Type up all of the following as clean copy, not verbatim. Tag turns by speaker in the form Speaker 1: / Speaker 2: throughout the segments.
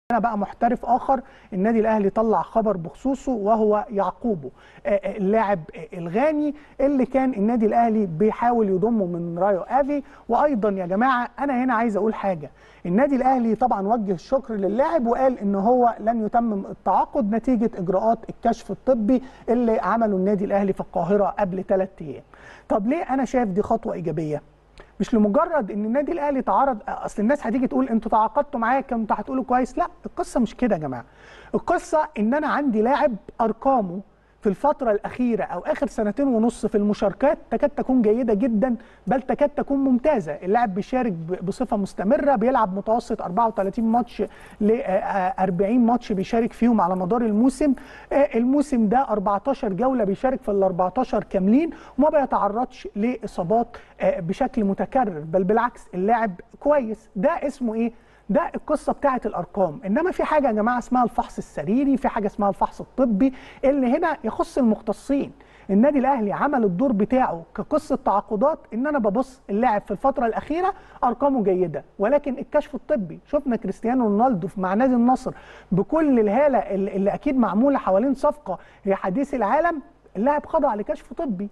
Speaker 1: بقى محترف اخر النادي الاهلي طلع خبر بخصوصه وهو يعقوبو، اللاعب الغاني اللي كان النادي الاهلي بيحاول يضمه من رايو افي. وايضا يا جماعه انا هنا عايز اقول حاجه، النادي الاهلي طبعا وجه الشكر للاعب وقال ان هو لن يتمم التعاقد نتيجه اجراءات الكشف الطبي اللي عمله النادي الاهلي في القاهره قبل 3 ايام. طب ليه انا شايف دي خطوه ايجابيه؟ مش لمجرد ان النادي الاهلي تعرض، اصل الناس هتيجي تقول انتوا تعاقدتوا معايا كنتوا هتقولوا كويس، لا القصه مش كده يا جماعه. القصه ان انا عندي لاعب ارقامه في الفتره الاخيره او اخر 2.5 في المشاركات تكاد تكون جيده جدا، بل تكاد تكون ممتازه. اللاعب بيشارك بصفه مستمره، بيلعب متوسط 34 ماتش ل 40 ماتش بيشارك فيهم على مدار الموسم. الموسم ده 14 جوله بيشارك في ال 14 كاملين وما بيتعرضش لاصابات بشكل متكرر، بل بالعكس اللاعب كويس. ده اسمه ايه؟ ده القصه بتاعه الارقام. انما في حاجه يا جماعه اسمها الفحص السريري، في حاجه اسمها الفحص الطبي اللي هنا يخص المختصين. النادي الاهلي عمل الدور بتاعه كقصه تعاقدات، ان انا ببص اللاعب في الفتره الاخيره ارقامه جيده، ولكن الكشف الطبي شفنا كريستيانو رونالدو مع نادي النصر بكل الهاله اللي اكيد معموله حوالين صفقه هي حديث العالم، اللاعب خضع لكشف طبي.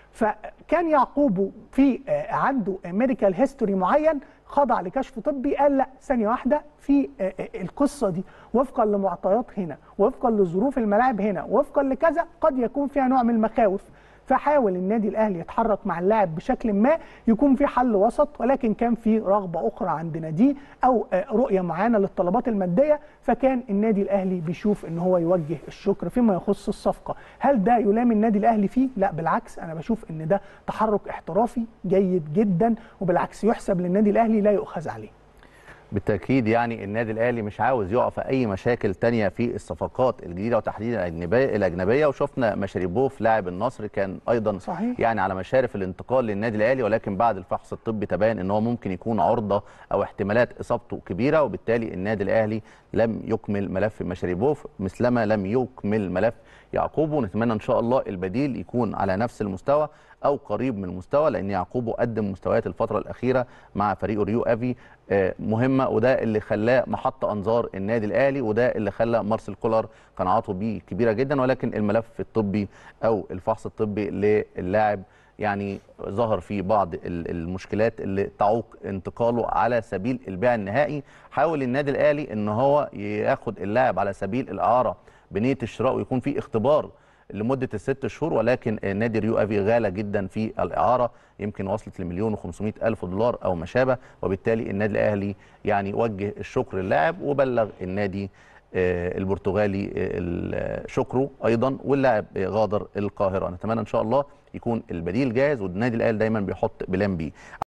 Speaker 1: فكان يعقوبو في عنده ميديكال هيستوري معين، خضع لكشف طبي، قال لا ثانيه واحده في القصه دي وفقا لمعطيات هنا، وفقا لظروف الملاعب هنا، وفقا لكذا قد يكون فيها نوع من المخاوف. فحاول النادي الاهلي يتحرك مع اللاعب بشكل ما يكون في حل وسط، ولكن كان في رغبه اخرى عند ناديه او رؤيه معينه للطلبات الماديه، فكان النادي الاهلي بيشوف ان هو يوجه الشكر فيما يخص الصفقه. هل ده يلام النادي الاهلي فيه؟ لا بالعكس، انا بشوف ان ده تحرك احترافي جيد جدا، وبالعكس يحسب للنادي الاهلي لا يؤخذ عليه.
Speaker 2: بالتأكيد يعني النادي الأهلي مش عاوز يقع في أي مشاكل تانية في الصفقات الجديدة وتحديدا الأجنبية، وشفنا مشاريبوف لاعب النصر كان أيضا
Speaker 1: صحيح.
Speaker 2: يعني على مشارف الانتقال للنادي الأهلي، ولكن بعد الفحص الطبي تبين أن هو ممكن يكون عرضة أو احتمالات إصابته كبيرة، وبالتالي النادي الأهلي لم يكمل ملف مشاريبوف مثلما لم يكمل ملف يعقوبو. نتمنى إن شاء الله البديل يكون على نفس المستوى أو قريب من المستوى، لأن يعقوبو قدم مستويات الفترة الأخيرة مع فريق ريو أفي مهمة، وده اللي خلاه محط أنظار النادي الأهلي، وده اللي خلى مارسيل كولر قناعاته بيه كبيرة جدا. ولكن الملف الطبي أو الفحص الطبي للاعب يعني ظهر فيه بعض المشكلات اللي تعوق انتقاله على سبيل البيع النهائي. حاول النادي الأهلي إن هو ياخد اللاعب على سبيل الإعارة بنية الشراء ويكون فيه اختبار لمدة ال6 شهور، ولكن نادي ريو أفي غالى جدا في الإعارة، يمكن وصلت ل1,500,000 دولار أو ما شابه، وبالتالي النادي الأهلي يعني وجه الشكر للاعب وبلغ النادي البرتغالي شكره أيضا، واللاعب غادر القاهرة. نتمنى إن شاء الله يكون البديل جاهز، والنادي الأهلي دايما بيحط بلان بي.